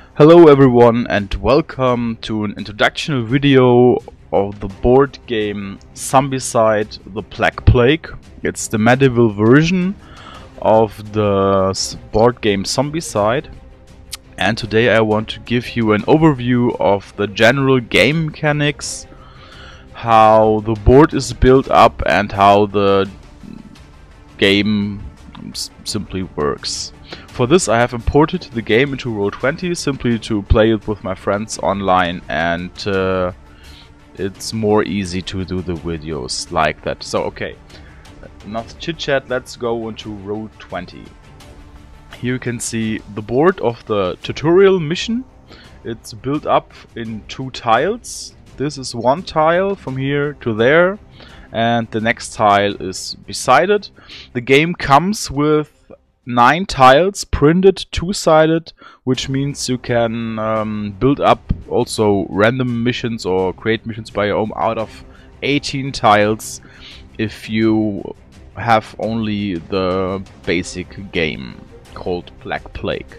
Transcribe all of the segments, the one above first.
Hello everyone and welcome to an introduction video of the board game Zombicide: The Black Plague. It's the medieval version of the board game Zombicide, and today I want to give you an overview of the general game mechanics, how the board is built up and how the game simply works. For this I have imported the game into Roll20 simply to play it with my friends online, and it's more easy to do the videos like that. So okay, enough chit chat, let's go into Roll20. Here you can see the board of the tutorial mission. It's built up in 2 tiles. This is 1 tile from here to there, and the next tile is beside it. The game comes with 9 tiles printed 2-sided, which means you can build up also random missions or create missions by your own out of 18 tiles if you have only the basic game called Black Plague.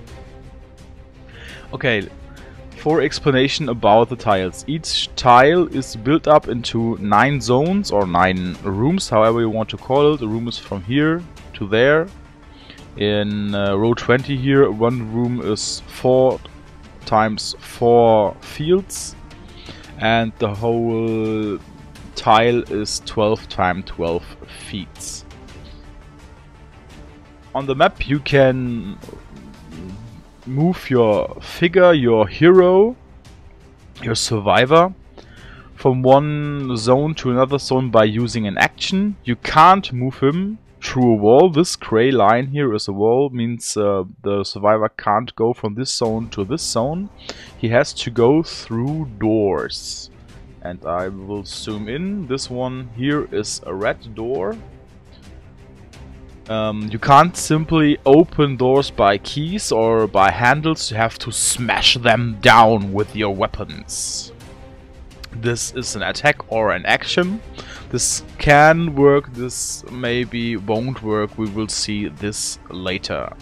Okay, for explanation about the tiles. Each tile is built up into 9 zones or 9 rooms, however you want to call it. The room is from here to there. In Roll20 here, 1 room is 4 times 4 fields, and the whole tile is 12 times 12 feet. On the map you can move your figure, your hero, your survivor, from one zone to another zone by using an action. You can't move him through a wall. This gray line here is a wall, means the survivor can't go from this zone to this zone. He has to go through doors, and I will zoom in. This one here is a red door. You can't simply open doors by keys or by handles. You have to smash them down with your weapons. This is an attack or an action. This can work, this maybe won't work, we will see this later.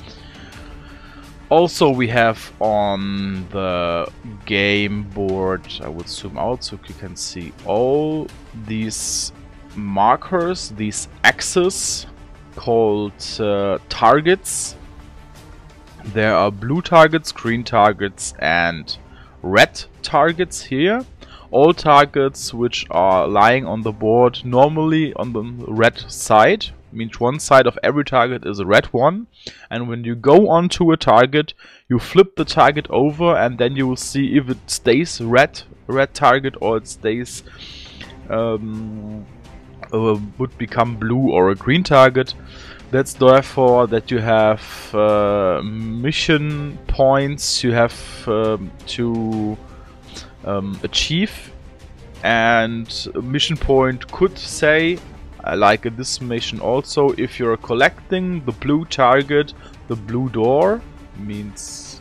Also we have on the game board, I will zoom out so you can see all these markers, these axes called targets. There are blue targets, green targets and red targets here. All targets which are lying on the board normally on the red side, means one side of every target is a red one, and when you go onto a target you flip the target over and then you will see if it stays red target or it stays would become blue or a green target. That's therefore that you have mission points you have to achieve, and a mission point could say, like in this mission also, if you're collecting the blue target, the blue door means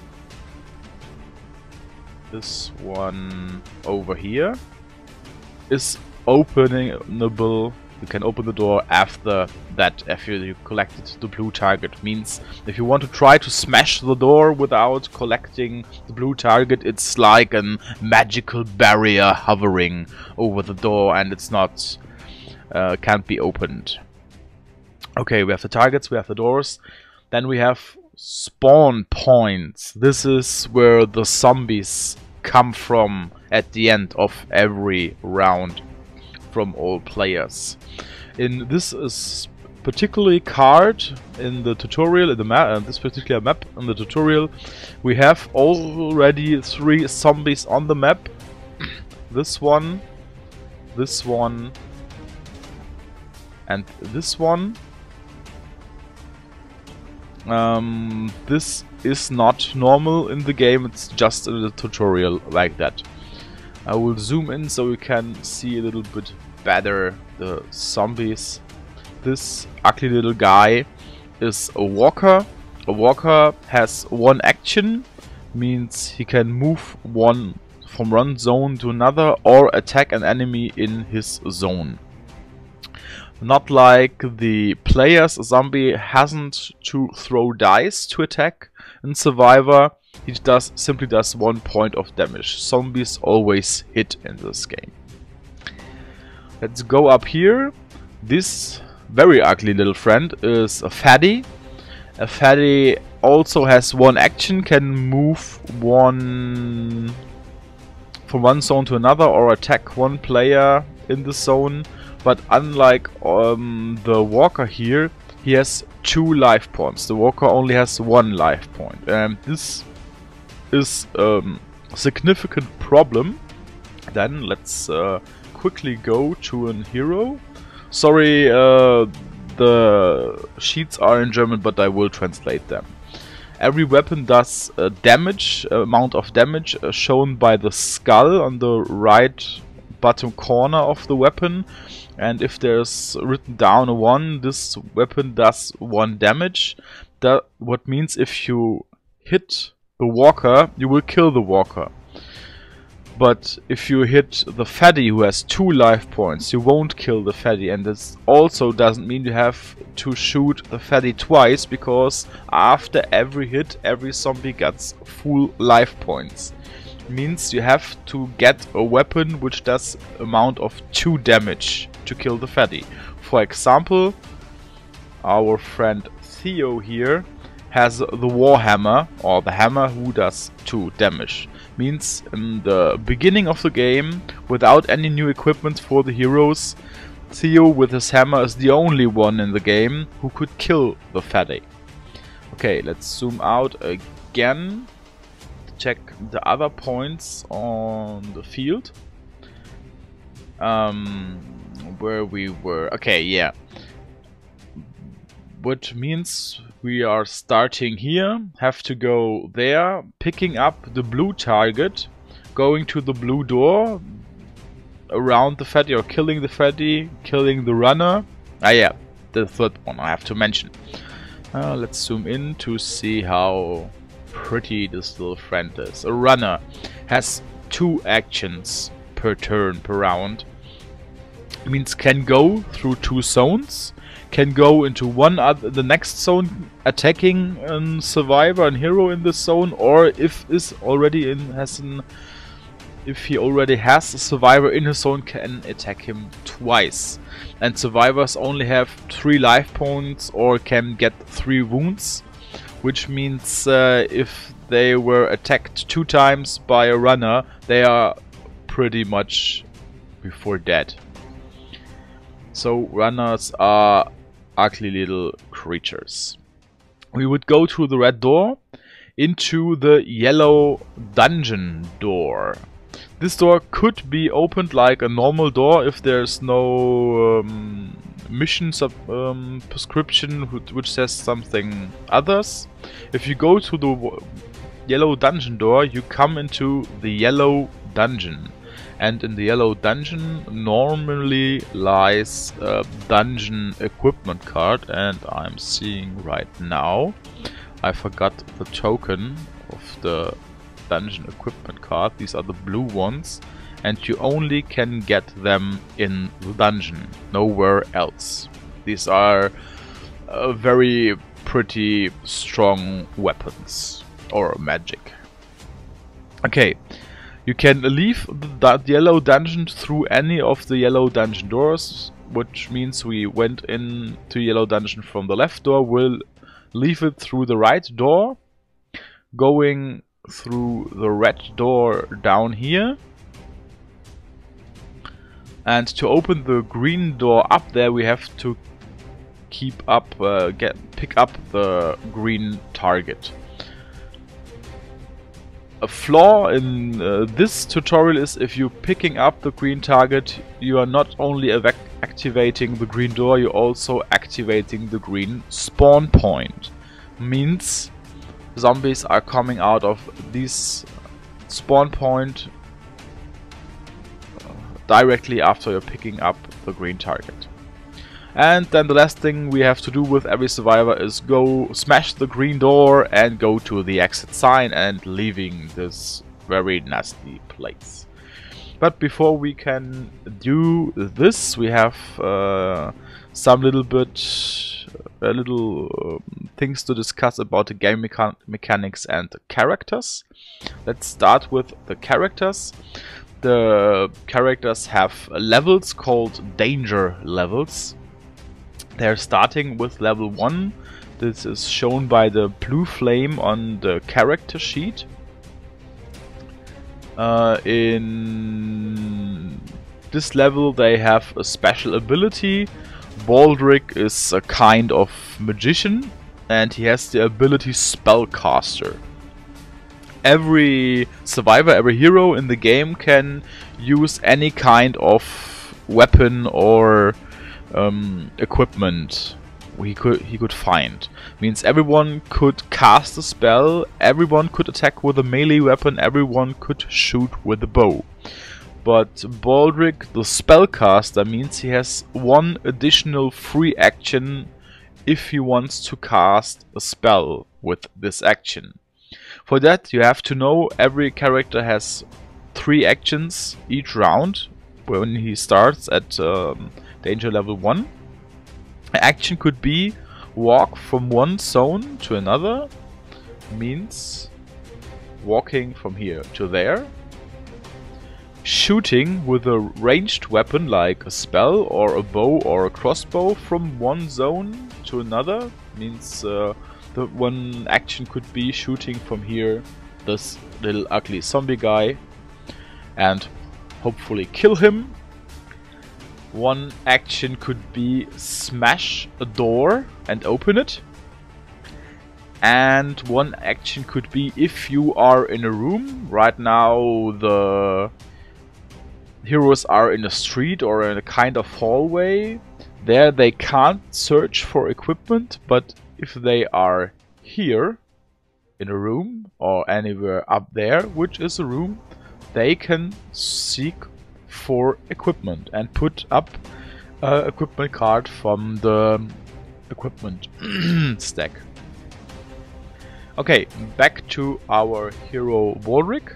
this one over here is openable. You can open the door after that, after you collected the blue target. Means if you want to try to smash the door without collecting the blue target, it's like a magical barrier hovering over the door and it's not can't be opened. Okay, we have the targets, we have the doors, then we have spawn points. This is where the zombies come from at the end of every round from all players. In this is particularly card in the tutorial, in the map, this particular map in the tutorial, we have already 3 zombies on the map. This one, and this one. This is not normal in the game, it's just in the tutorial like that. I will zoom in so you can see a little bit better the zombies. This ugly little guy is a walker. A walker has 1 action, means he can move from one zone to another or attack an enemy in his zone. Not like the players, a zombie hasn't to throw dice to attack in Survivor. he simply does 1 point of damage. Zombies always hit in this game. Let's go up here. This very ugly little friend is a fatty. A fatty also has 1 action, can move from one zone to another or attack 1 player in the zone. But unlike the walker here, he has 2 life points. The walker only has 1 life point. And this is a significant problem. Then let's quickly go to an hero. Sorry, the sheets are in German, but I will translate them. Every weapon does amount of damage shown by the skull on the right bottom corner of the weapon. And if there's written down a 1, this weapon does 1 damage. What means if you hit the walker, you will kill the walker. But if you hit the fatty who has 2 life points, you won't kill the fatty. And this also doesn't mean you have to shoot the fatty twice, because after every hit, every zombie gets full life points. Means you have to get a weapon which does amount of 2 damage to kill the fatty. For example, our friend Theo here has the Warhammer, or the hammer who does 2 damage. Means in the beginning of the game, without any new equipment for the heroes, Theo with his hammer is the only one in the game who could kill the fatty. Okay, let's zoom out again. Check the other points on the field. Where we were. Okay, yeah. Which means we are starting here, have to go there, picking up the blue target, going to the blue door, around the fatty or killing the fatty, killing the runner. Ah yeah, the third one I have to mention. Let's zoom in to see how pretty this little friend is. A runner has 2 actions per turn, per round. It means can go through 2 zones, can go into the next zone, attacking a survivor and hero in this zone, or if he already has a survivor in his zone, can attack him twice. And survivors only have 3 life points or can get 3 wounds, which means if they were attacked 2 times by a runner, they are pretty much before dead. So runners are ugly little creatures. We would go through the red door into the yellow dungeon door. This door could be opened like a normal door if there's no mission prescription which says something others. If you go to the yellow dungeon door, you come into the yellow dungeon. And in the yellow dungeon normally lies a dungeon equipment card, and I'm seeing right now I forgot the token of the dungeon equipment card. These are the blue ones, and you only can get them in the dungeon, nowhere else. These are very pretty strong weapons or magic. Okay. You can leave the yellow dungeon through any of the yellow dungeon doors, which means we went into yellow dungeon from the left door. We'll leave it through the right door, going through the red door down here. And to open the green door up there, we have to pick up the green target. A flaw in this tutorial is if you're picking up the green target, you are not only activating the green door, you're also activating the green spawn point. Means zombies are coming out of this spawn point directly after you're picking up the green target. And then the last thing we have to do with every survivor is go smash the green door and go to the exit sign and leaving this very nasty place. But before we can do this, we have some little bit little things to discuss about the game mechanics and the characters. Let's start with the characters. The characters have levels called danger levels. They're starting with level 1. This is shown by the blue flame on the character sheet. In this level they have a special ability. Baldric is a kind of magician and he has the ability Spellcaster. Every survivor, every hero in the game can use any kind of weapon or equipment he could find. Means everyone could cast a spell, everyone could attack with a melee weapon, everyone could shoot with a bow. But Baldric, the Spellcaster, means he has one additional free action if he wants to cast a spell with this action. For that you have to know every character has 3 actions each round when he starts at danger level 1. Action could be walk from one zone to another, means walking from here to there. Shooting with a ranged weapon like a spell or a bow or a crossbow from one zone to another, means the one action could be shooting from here this little ugly zombie guy and hopefully kill him. One action could be smash a door and open it. And one action could be if you are in a room. Right now the heroes are in a street or in a kind of hallway. There they can't search for equipment, but if they are here in a room or anywhere up there, which is a room, they can seek for equipment and put up an equipment card from the equipment stack. Okay, back to our hero Baldric.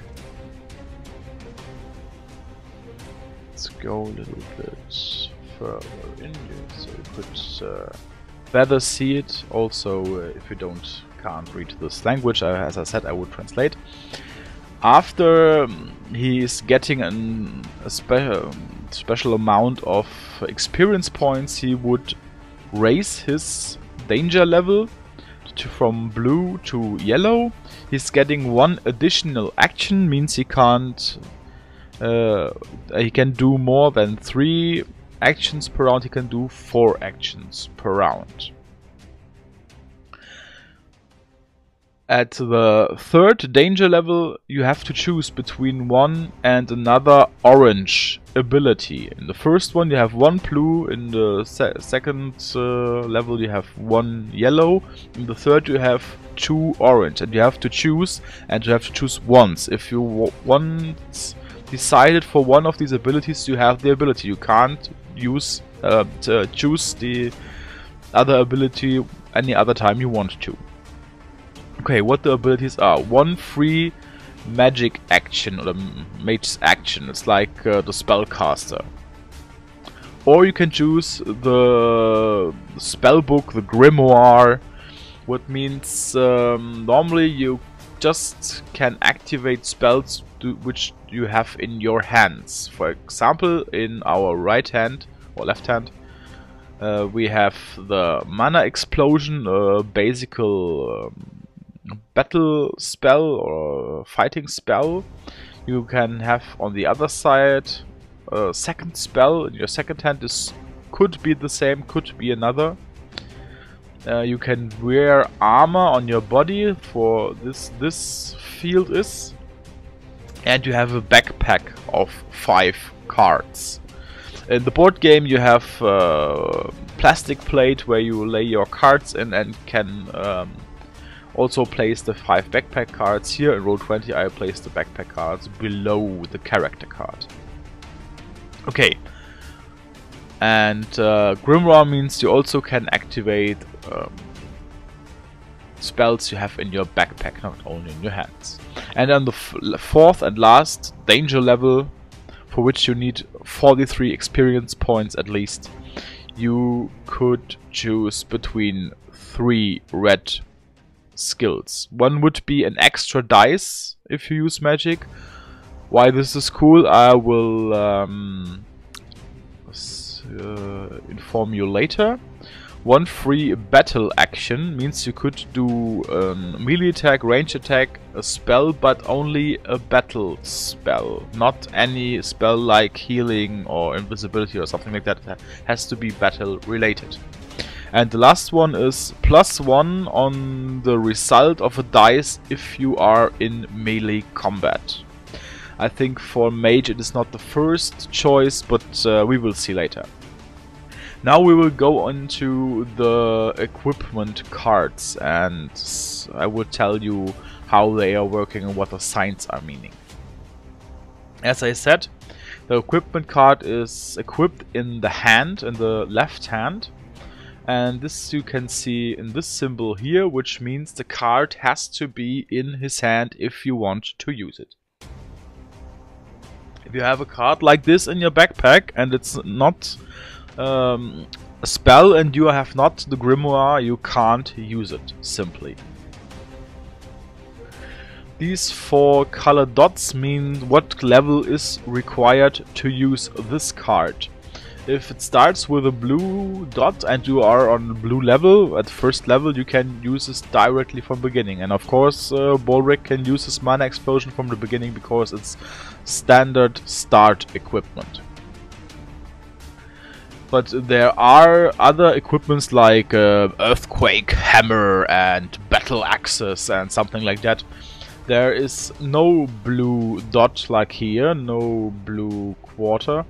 Let's go a little bit further in here so you could better see it. Also, if you can't read this language, as I said, I would translate. After he's getting a special amount of experience points, he would raise his danger level from blue to yellow. He's getting one additional action, means he can't. He can do more than 3 actions per round. He can do 4 actions per round. At the 3rd danger level, you have to choose between one and another orange ability. In the first one you have 1 blue, in the second level you have 1 yellow, in the third you have 2 orange, and you have to choose, and you have to choose once. If you once decided for one of these abilities, you have the ability. You can't use choose the other ability any other time you want to. Okay, what the abilities are: 1 free magic action or mage's action. It's like the Spellcaster. Or you can choose the spell book, the Grimoire, what means normally you just can activate spells which you have in your hands. For example, in our right hand or left hand, we have the Mana Explosion, a basic battle spell or fighting spell. You can have on the other side a second spell in your second hand. This could be the same, could be another. You can wear armor on your body, for this field is, and you have a backpack of 5 cards. In the board game you have a plastic plate where you lay your cards in and can also place the 5 backpack cards. Here in Roll20 I place the backpack cards below the character card. Okay. And Grimoire means you also can activate spells you have in your backpack, not only in your hands. And on the 4th and last danger level, for which you need 43 experience points at least, you could choose between 3 red skills. One would be an extra dice if you use magic. Why this is cool, I will inform you later. One free battle action means you could do melee attack, range attack, a spell, but only a battle spell. Not any spell like healing or invisibility or something like that. It has to be battle related. And the last one is +1 on the result of a dice if you are in melee combat. I think for mage it is not the first choice, but we will see later. Now we will go into the equipment cards, and I will tell you how they are working and what the signs are meaning. As I said, the equipment card is equipped in the hand, in the left hand. And this you can see in this symbol here, which means the card has to be in his hand if you want to use it. If you have a card like this in your backpack and it's not a spell and you have not the grimoire, you can't use it, simply. These 4 colored dots mean what level is required to use this card. If it starts with a blue dot and you are on blue level, at first level, you can use this directly from beginning. And of course, Baldric can use his mana explosion from the beginning because it's standard start equipment. But there are other equipments like Earthquake Hammer and Battle Axes and something like that. There is no blue dot like here, no blue quarter.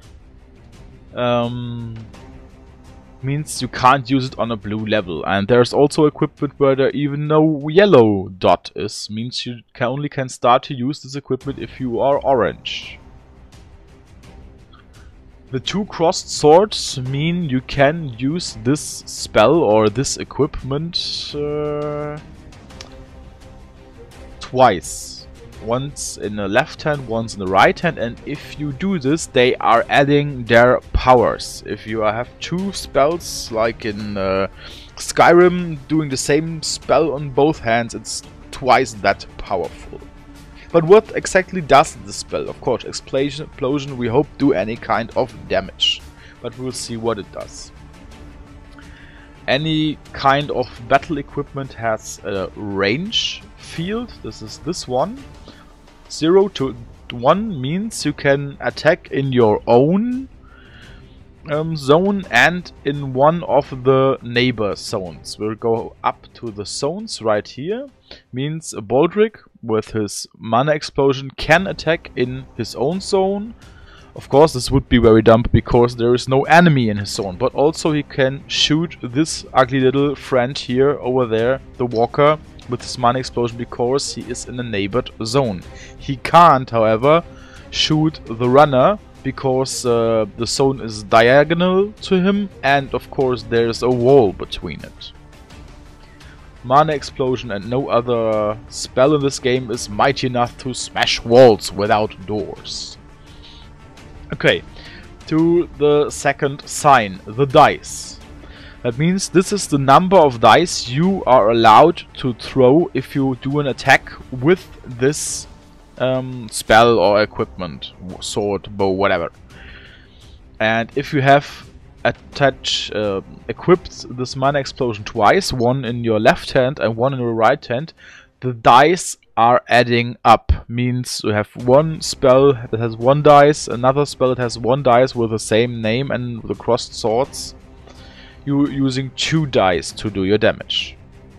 Means you can't use it on a blue level. And there's also equipment where there even no yellow dot is. Means you only can start to use this equipment if you are orange. The 2 crossed swords mean you can use this spell or this equipment twice. Once in the left hand, once in the right hand, and if you do this, they are adding their powers. If you have 2 spells, like in Skyrim, doing the same spell on both hands, it's twice that powerful. But what exactly does this spell? Of course, explosion we hope do any kind of damage, but we'll see what it does. Any kind of battle equipment has a range field. This is this one. 0 to 1 means you can attack in your own zone and in one of the neighbor zones. We'll go up to the zones right here. Means Baldric with his mana explosion can attack in his own zone. Of course, this would be very dumb because there is no enemy in his zone, but also he can shoot this ugly little friend here over there, the walker, with his mana explosion because he is in a neighbored zone. He can't, however, shoot the runner because the zone is diagonal to him, and of course there's a wall between it. Mana explosion and no other spell in this game is mighty enough to smash walls without doors. Okay, to the second sign, the dice. That means this is the number of dice you are allowed to throw if you do an attack with this spell or equipment, sword, bow, whatever. And if you have equipped this mana explosion twice, one in your left hand and one in your right hand, the dice are adding up. Means you have one spell that has 1 dice, another spell that has 1 dice with the same name and the crossed swords. You're using 2 dice to do your damage.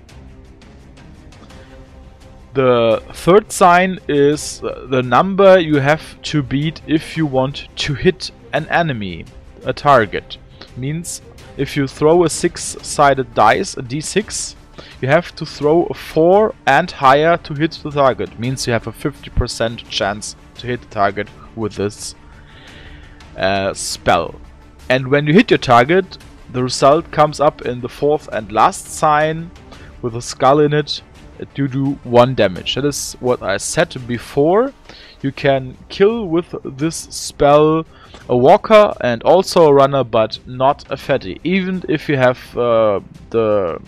The third sign is the number you have to beat if you want to hit an enemy, a target. Means if you throw a 6-sided dice, a d6, you have to throw a 4 and higher to hit the target. Means you have a 50% chance to hit the target with this spell. And when you hit your target, the result comes up in the 4th and last sign with a skull in it. You do 1 damage. That is what I said before. You can kill with this spell a walker and also a runner, but not a fatty. Even if you have the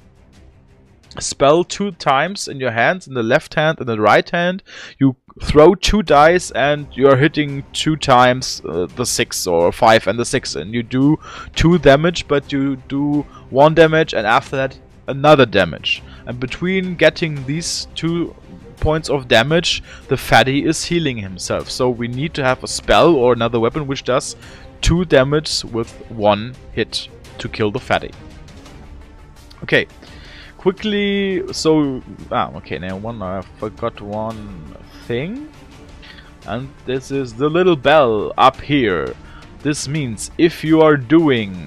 spell 2 times in your hands, in the left hand and the right hand, you throw 2 dice and you're hitting 2 times the 6 or 5 and the 6, and you do 2 damage, but you do 1 damage and after that another damage. And between getting these 2 points of damage, the fatty is healing himself. So we need to have a spell or another weapon which does 2 damage with 1 hit to kill the fatty. Okay. Quickly, so okay, now I forgot one thing, and this is the little bell up here. This means if you are doing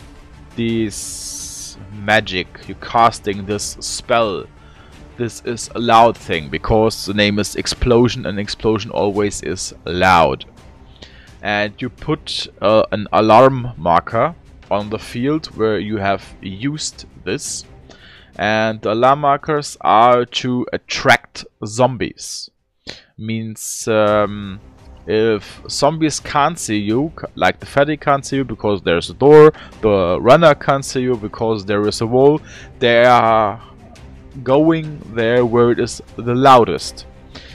this magic, you're casting this spell, this is a loud thing because the name is explosion, and explosion always is loud. And you put an alarm marker on the field where you have used this. And the alarm markers are to attract zombies. Means if zombies can't see you, like the fatty can't see you because there's a door, the runner can't see you because there is a wall, they are going there where it is the loudest.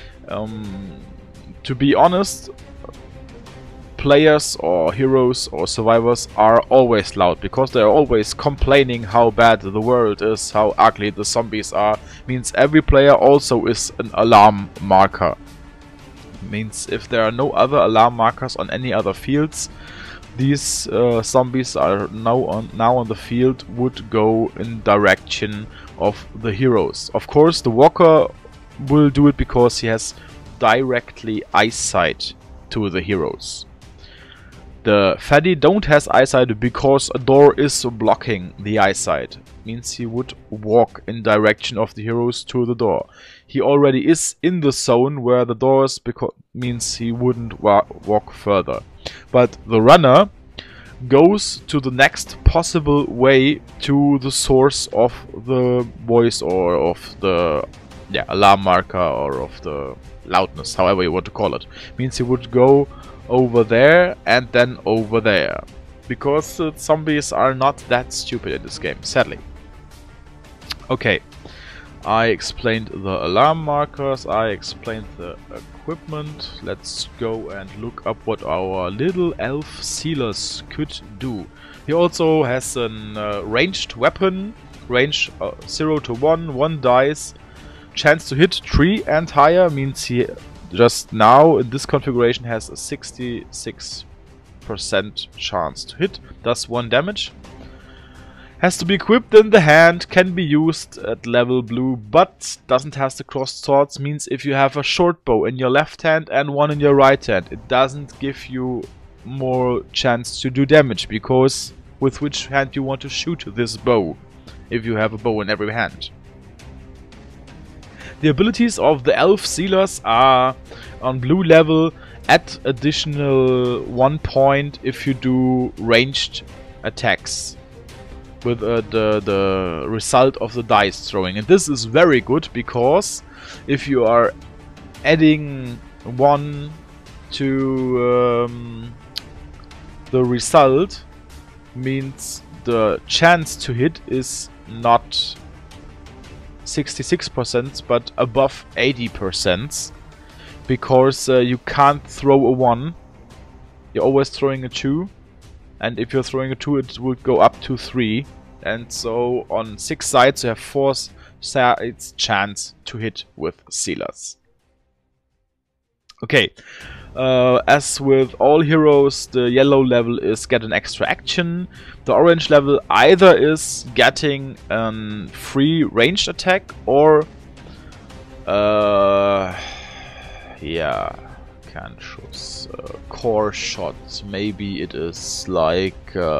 To be honest, players or heroes or survivors are always loud because they're always complaining how bad the world is, how ugly the zombies are. Means every player also is an alarm marker. Means if there are no other alarm markers on any other fields, these zombies are now on the field would go in direction of the heroes. Of course the walker will do it because he has directly eyesight to the heroes. The fatty don't has eyesight because a door is blocking the eyesight. Means he would walk in direction of the heroes to the door. He already is in the zone where the door is, because means he wouldn't walk further. But the runner goes to the next possible way to the source of the voice or of the alarm marker or of the loudness, however you want to call it. Means he would go over there and then over there, because zombies are not that stupid in this game, sadly. Okay, I explained the alarm markers, I explained the equipment. Let's go and look up what our little elf Silas could do. He also has a ranged weapon, range 0 to 1, 1 dice, chance to hit 3 and higher. Means he just now in this configuration has a 66% chance to hit, does 1 damage. Has to be equipped in the hand, can be used at level blue, but doesn't have the crossed swords. Means if you have a short bow in your left hand and one in your right hand, it doesn't give you more chance to do damage, because with which hand you want to shoot this bow if you have a bow in every hand. The abilities of the elf Silas are on blue level, at additional 1 point if you do ranged attacks with the result of the dice throwing. And this is very good because if you are adding 1 to the result, means the chance to hit is not 66% but above 80%, because you can't throw a 1, you're always throwing a 2, and if you're throwing a 2 it would go up to 3, and so on 6 sides you have 4 sides chance to hit with Silas. Okay, as with all heroes, the yellow level is get an extra action. The orange level either is getting a free ranged attack or can't choose core shot. Maybe it is like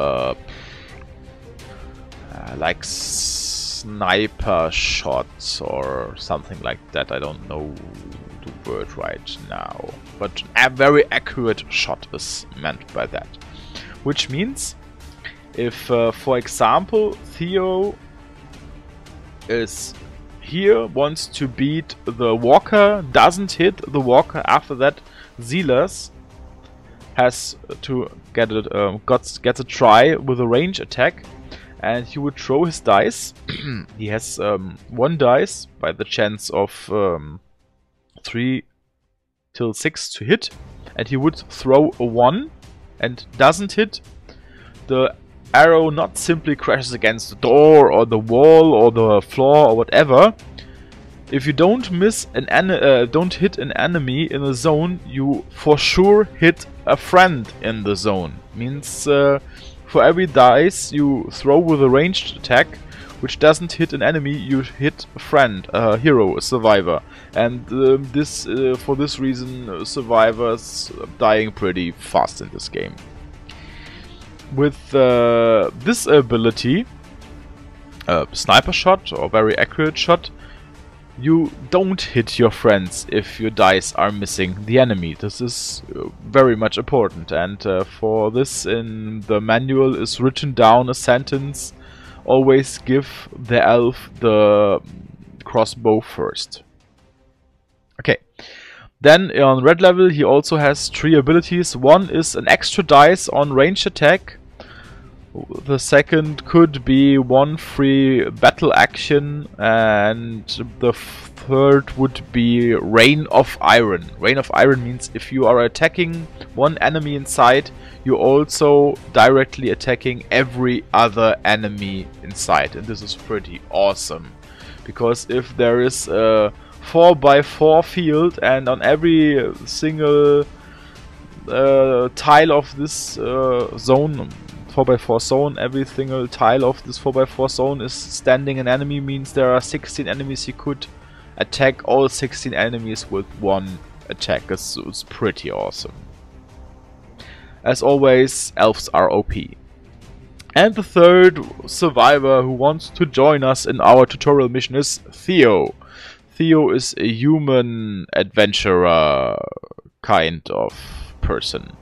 sniper shots or something like that. I don't know the word right now, but a very accurate shot is meant by that. Which means if for example Theo is here, wants to beat the walker, doesn't hit the walker, after that Silas has to get a try with a range attack, and he would throw his dice. He has 1 dice by the chance of 3 till 6 to hit, and he would throw a 1 and doesn't hit. The arrow not simply crashes against the door or the wall or the floor or whatever. If you don't don't hit an enemy in a zone, you for sure hit a friend in the zone. Means for every dice you throw with a ranged attack which doesn't hit an enemy, you hit a friend, a hero, a survivor. And for this reason, survivors are dying pretty fast in this game. With this ability, sniper shot or very accurate shot, you don't hit your friends if your dice are missing the enemy. This is very much important, and for this in the manual is written down a sentence: always give the elf the crossbow first. Okay. Then on red level he also has 3 abilities. One is an extra dice on ranged attack. The second could be 1 free battle action, and the third would be Rain of Iron. Rain of Iron means if you are attacking one enemy inside, you're also directly attacking every other enemy inside. And this is pretty awesome, because if there is a 4x4 field and on every single tile of this zone, 4x4 zone, every single tile of this 4x4 zone is standing an enemy, means there are 16 enemies. You could attack all 16 enemies with 1 attack. It's pretty awesome. As always, elves are OP. And the third survivor who wants to join us in our tutorial mission is Theo. Theo is a human adventurer kind of person.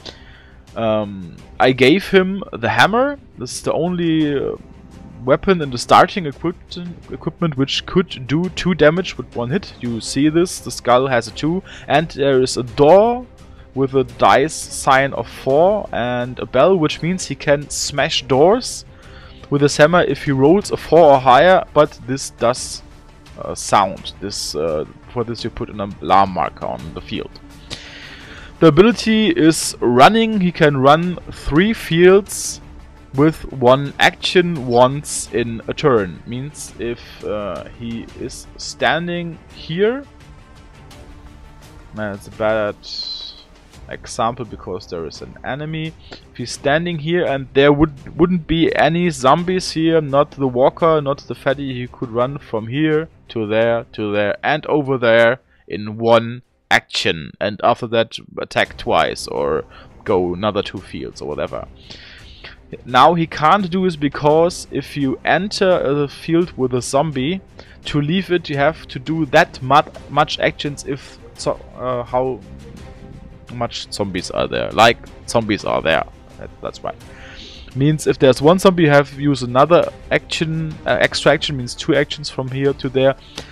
I gave him the hammer. This is the only weapon in the starting equipment which could do 2 damage with 1 hit. You see this, the skull has a 2, and there is a door with a dice sign of 4 and a bell, which means he can smash doors with his hammer if he rolls a 4 or higher, but this does sound. For this you put an alarm marker on the field. The ability is running. He can run 3 fields with 1 action once in a turn. Means if he is standing here, that's a bad example because there is an enemy. If he's standing here and there wouldn't be any zombies here, not the walker, not the fatty, he could run from here to there, and over there in 1 action, and after that attack twice or go another 2 fields or whatever. Now he can't do this because if you enter the field with a zombie, to leave it you have to do that much actions if how much zombies are there. Like zombies are there. That's right. Means if there's 1 zombie, you have to use another action. Extra action means 2 actions from here to there.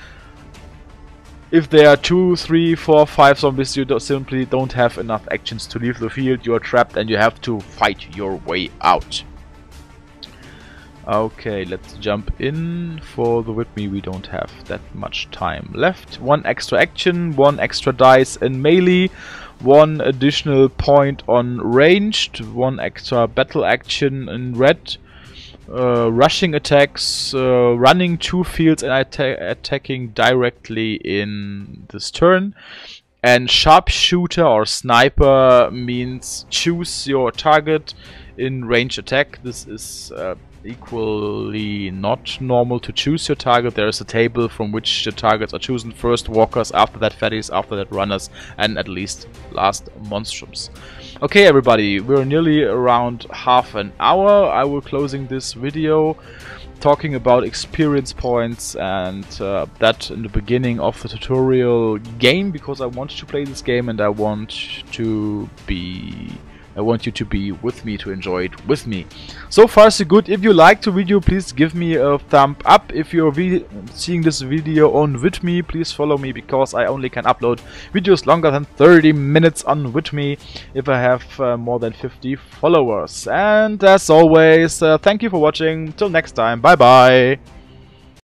If there are 2, 3, 4, 5 zombies, you simply don't have enough actions to leave the field. You are trapped and you have to fight your way out. Okay, let's jump in. For the with me, we don't have that much time left. 1 extra action, 1 extra dice in melee, 1 additional point on ranged, 1 extra battle action in red, rushing attacks, running 2 fields and attacking directly in this turn. And sharpshooter or sniper means choose your target in range attack. This is equally not normal to choose your target. There is a table from which the targets are chosen. First walkers, after that fatties, after that runners, and at least last monstrums. Okay everybody, we're nearly around half an hour. I will closing this video talking about experience points and that in the beginning of the tutorial game, because I want to play this game and I want to be I want you to be with me, to enjoy it with me. So far so good. If you liked the video, please give me a thumb up. If you're seeing this video on VidMe, please follow me, because I only can upload videos longer than 30 minutes on VidMe if I have more than 50 followers. And as always, thank you for watching. Till next time, bye bye.